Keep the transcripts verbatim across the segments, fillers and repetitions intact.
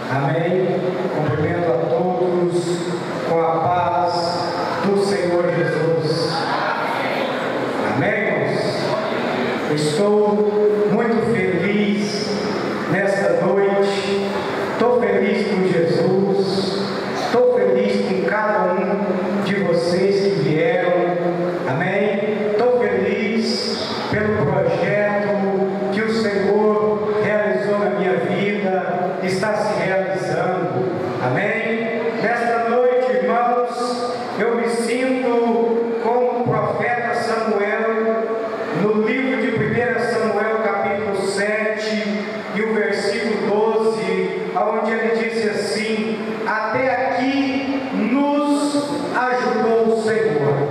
Amém? Cumprimento a todos com a paz do Senhor Jesus. Amém, irmãos? Estou muito feliz nesta noite. Estou feliz com Jesus. Estou feliz com cada um de vocês que vieram. Amém? Estou feliz pelo projeto que o Senhor realizou na minha vida, está se realizando. Amém? Nesta noite, irmãos, eu me sinto como o profeta Samuel, no livro de primeiro Samuel, capítulo sete, e o versículo doze, onde ele disse assim: até aqui nos ajudou o Senhor.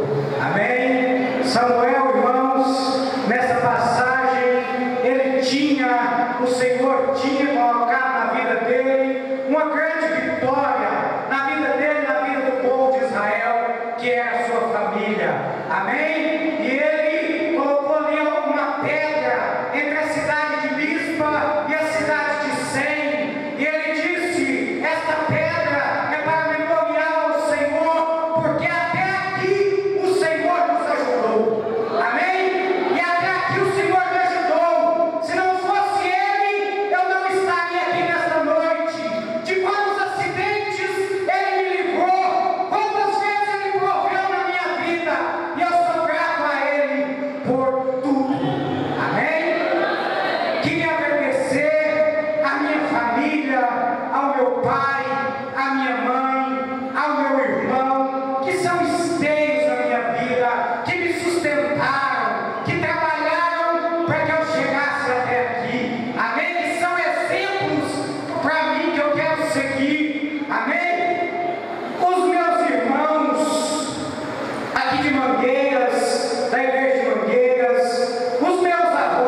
Amém? Samuel, irmãos, nessa passagem, ele tinha, o Senhor tinha colocado na vida dele uma grande vitória, na vida dele, na vida do povo de Israel, que é a sua família. Amém? E ele colocou ali uma pedra entre a cidade de Mispa e a cidade de Sem, e ele disse: esta pedra é para memorial ao Senhor, porque até aqui o Senhor nos ajudou. Amém? E até aqui o Senhor me ajudou. Se não fosse Ele, eu não estaria aqui nesta noite. De quantos acidentes Ele me livrou, quantas vezes Ele proveu na minha vida, e eu sou grato a Ele por tudo. Amém? Queria agradecer à minha família, ao meu pai, à minha mãe, ao meu irmão, que são esteios na minha vida, que me sustentaram, que trabalharam para que eu chegasse até aqui. Amém? Que são exemplos para mim que eu quero seguir. Amém? Os meus irmãos aqui de Mangueiras, da igreja de Mangueiras, os meus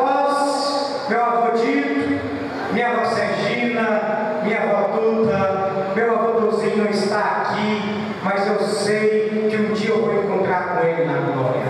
avós, meu avô Dito, minha avó Sergina, minha avó Duda, meu avô Dozinho não está aqui, mas eu sei que um dia eu vou encontrar com ele na glória.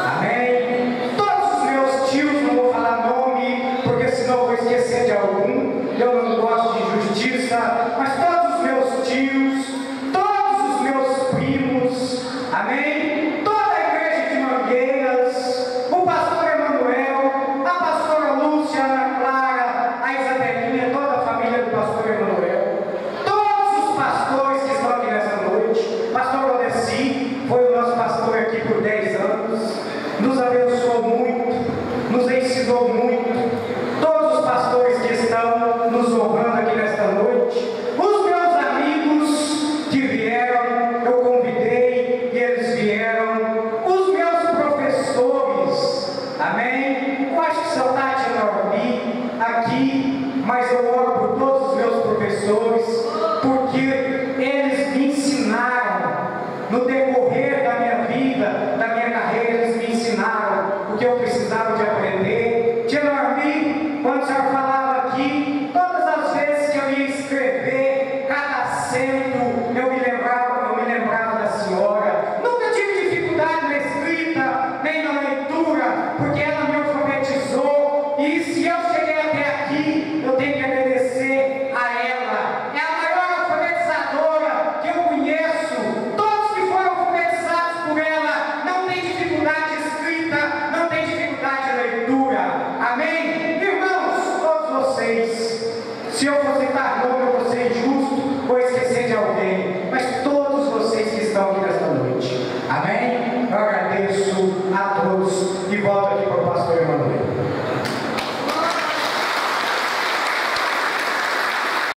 Amém? Todos os meus tios, não vou falar nome, porque senão eu vou esquecer de algum, eu não gosto de injustiça, mas todos os meus tios, todos os meus primos, amém? Toda a igreja de Mangueiras, o pastor Emanuel, a pastora Lúcia, a Ana Clara, a Isabelinha, toda a família do pastor Emanuel, todos os pastores que estão aqui nessa noite, pastor Odessi, foi o nosso pastor aqui por dez anos, nos abençoou muito, nos ensinou muito, todos os pastores que estão nos honrando aqui nesta noite, os meus amigos que vieram, eu convidei e eles vieram, os meus professores, amém? Eu acho que só Tati Normi aqui, mas eu oro por todos os meus professores, porque eles me ensinaram, no decorrer da minha vida, da minha carreira, eles me ensinaram o que eu precisava de aprender. Tia Normi, quando o senhor falava aqui, todas as vezes que eu ia escrever cada acento, eu me lembrava, eu me lembrava da senhora. Nunca tive dificuldade na escrita, nem na leitura, porque ela me alfabetizou, e se eu cheguei até aqui, eu tenho que agradecer a ela. É a maior alfabetizadora que eu conheço. Todos que foram alfabetizados por ela não têm dificuldade de escrita, não têm dificuldade de leitura. Amém? Irmãos, todos vocês, se eu for citar nome, eu vou ser injusto, vou esquecer de alguém, mas todos vocês que estão aqui nesta noite, amém? Eu agradeço a todos e volto aqui